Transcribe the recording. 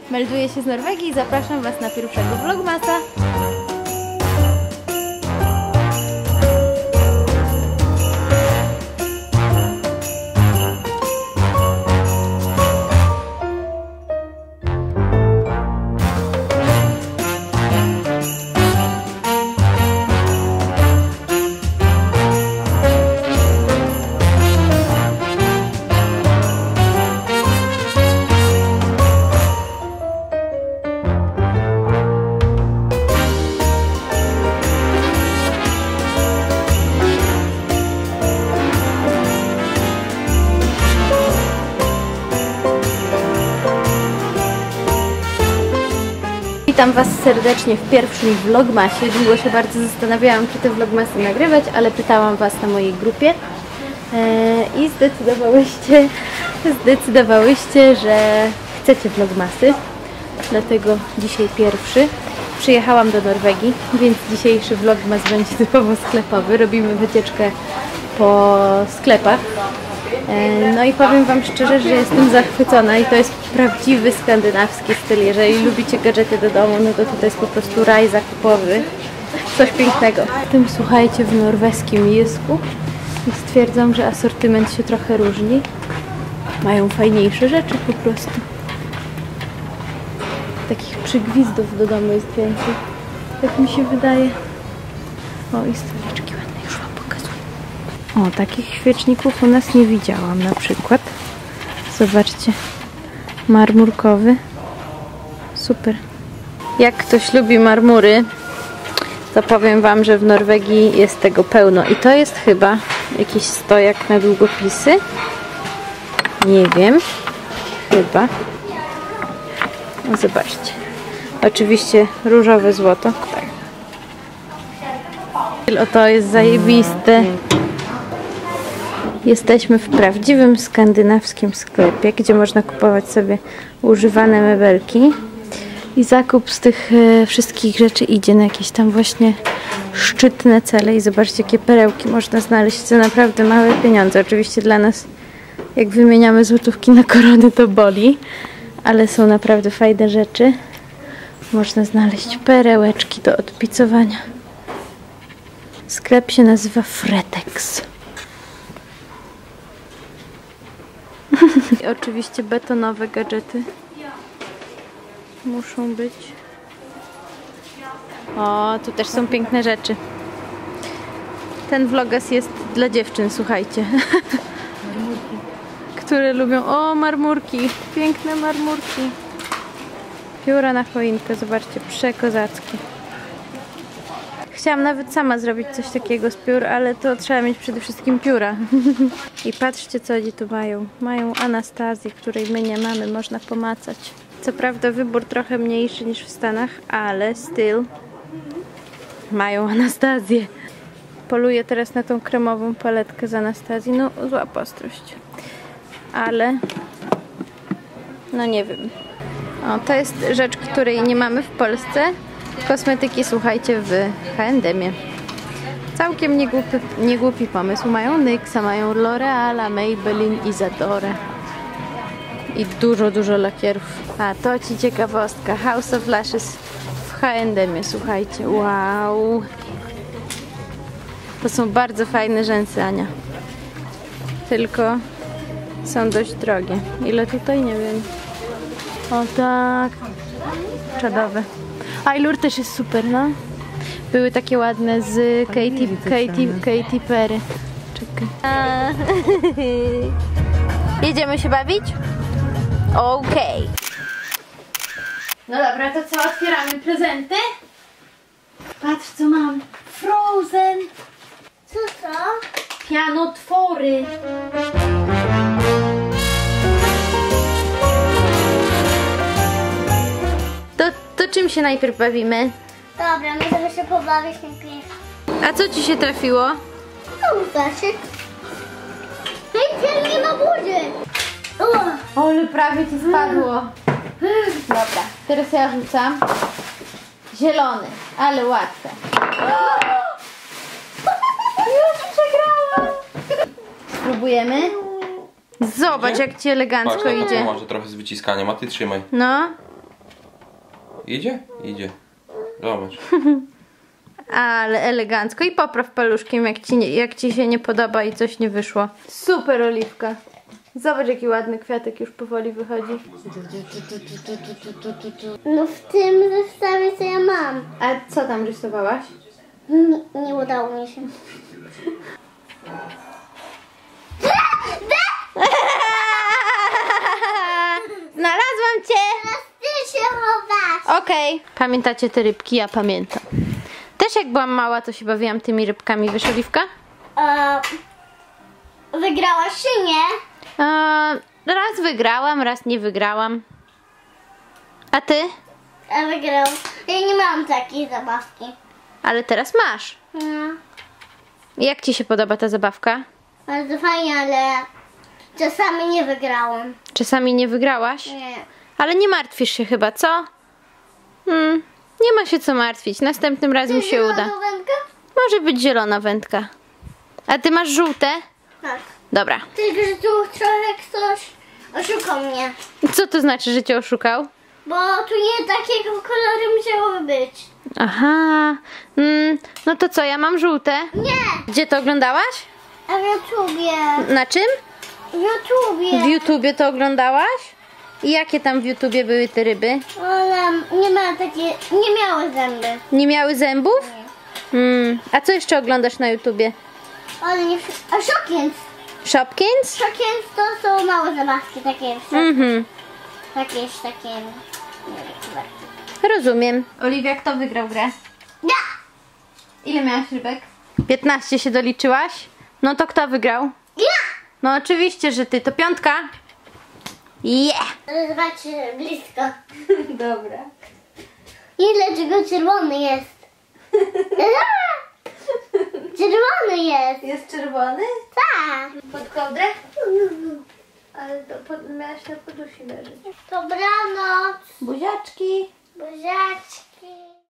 Melduję się z Norwegii i zapraszam Was na pierwszego vlogmasa. Witam Was serdecznie w pierwszym vlogmasie. Długo się bardzo zastanawiałam, czy te vlogmasy nagrywać, ale pytałam Was na mojej grupie i zdecydowałyście, że chcecie vlogmasy. Dlatego dzisiaj pierwszy. Przyjechałam do Norwegii, więc dzisiejszy vlogmas będzie typowo sklepowy. Robimy wycieczkę po sklepach. No i powiem Wam szczerze, że jestem zachwycona i to jest prawdziwy skandynawski styl. Jeżeli lubicie gadżety do domu, no to tutaj jest po prostu raj zakupowy. Coś pięknego. Tym słuchajcie w norweskim Jysku i stwierdzam, że asortyment się trochę różni. Mają fajniejsze rzeczy po prostu. Takich przygwizdów do domu jest więcej. Tak mi się wydaje. O, i stoliczki ładne, już Wam pokazuję. O, takich świeczników u nas nie widziałam na przykład. Zobaczcie. Marmurkowy. Super. Jak ktoś lubi marmury, to powiem Wam, że w Norwegii jest tego pełno. I to jest chyba jakiś stojak na długopisy. Nie wiem. Chyba. No, zobaczcie. Oczywiście różowe złoto. Tak. O, to jest zajebiste. Jesteśmy w prawdziwym skandynawskim sklepie, gdzie można kupować sobie używane mebelki. I zakup z tych wszystkich rzeczy idzie na jakieś tam właśnie szczytne cele. I zobaczcie, jakie perełki można znaleźć za naprawdę małe pieniądze. Oczywiście dla nas, jak wymieniamy złotówki na korony, to boli. Ale są naprawdę fajne rzeczy. Można znaleźć perełeczki do odpicowania. Sklep się nazywa Fretex. I oczywiście betonowe gadżety muszą być. O, tu też są piękne rzeczy. Ten vlogas jest dla dziewczyn, słuchajcie. Marmurki. Które lubią... O, marmurki. Piękne marmurki. Pióra na choinkę, zobaczcie, przekozackie. Chciałam nawet sama zrobić coś takiego z piór, ale to trzeba mieć przede wszystkim pióra. I patrzcie, co oni tu mają. Mają Anastazję, której my nie mamy, można pomacać. Co prawda wybór trochę mniejszy niż w Stanach, ale still mają Anastazję. Poluję teraz na tą kremową paletkę z Anastazji. No, zła ostrość. Ale no nie wiem. O, to jest rzecz, której nie mamy w Polsce. Kosmetyki, słuchajcie, w H&M-ie. Całkiem niegłupi pomysł. Mają NYXa, mają L'Oreala, Maybelline, Isadora. I dużo lakierów. A to Ci ciekawostka. House of Lashes w H&M-ie, słuchajcie. Wow. To są bardzo fajne rzęsy, Ania. Tylko są dość drogie. Ile tutaj? Nie wiem. O tak. Czadowe. Ailur też jest super, no. Były takie ładne z Katy Perry. Czekaj. Jedziemy się bawić? Okej. No dobra, to co? Otwieramy prezenty? Patrz, co mam. Frozen. Co to? Pianotwory. To czym się najpierw bawimy? Dobra, możemy się pobawić najpierw. A co Ci się trafiło? No, Stasiek. Tej nie ma burzy. Ale prawie Ci spadło. Dobra, teraz ja rzucam. Zielony, ale łatwe. Już przegrałam. Spróbujemy. Zobacz, jak Ci elegancko idzie. Może trochę z wyciskaniem, a Ty trzymaj. No. Idzie? Idzie. Zobacz. Ale elegancko. I popraw paluszkiem, jak ci się nie podoba i coś nie wyszło. Super, Oliwka. Zobacz, jaki ładny kwiatek już powoli wychodzi. No w tym zestawie co ja mam. A co tam rysowałaś? Nie udało mi się. Znalazłam cię! Teraz ty się chowasz. Okej. Pamiętacie te rybki? Ja pamiętam. Też jak byłam mała, to się bawiłam tymi rybkami. Wiesz, Oliwka? Wygrałaś czy nie? Raz wygrałam, raz nie wygrałam. A ty? Ja wygrałam. Ja nie mam takiej zabawki. Ale teraz masz. No, Jak ci się podoba ta zabawka? bardzo fajnie, ale czasami nie wygrałam. Czasami nie wygrałaś? Nie. Ale nie martwisz się chyba, co? Nie ma się co martwić. Następnym razem się uda. Wędka? Może być zielona wędka. A ty masz żółte? Tak. Dobra. Tylko, że tu trochę ktoś oszukał mnie. Co to znaczy, że cię oszukał? Bo tu nie takiego koloru musiało być. Aha. No to co, ja mam żółte. Nie! Gdzie to oglądałaś? A w YouTubie. Na czym? W YouTubie. W YouTubie to oglądałaś? I jakie tam w YouTubie były te ryby? Ona nie miały zęby. Nie miały zębów? A co jeszcze oglądasz na YouTubie? Ale nie... A Shopkins. Shopkins? Shopkins to są małe zabawki, takie jakieś takie... Nie wiem, chyba. Rozumiem. Oliwia, kto wygrał grę? Ja! Ile miałaś rybek? 15 się doliczyłaś? No to kto wygrał? Ja! No oczywiście, że ty. To 5. Zobaczcie blisko. Dobra. I dlaczego czerwony jest? Czerwony jest. Jest czerwony? Tak. Pod kołdrę? Ale miałaś na podusi leżeć. Dobranoc. Buziaczki. Buziaczki.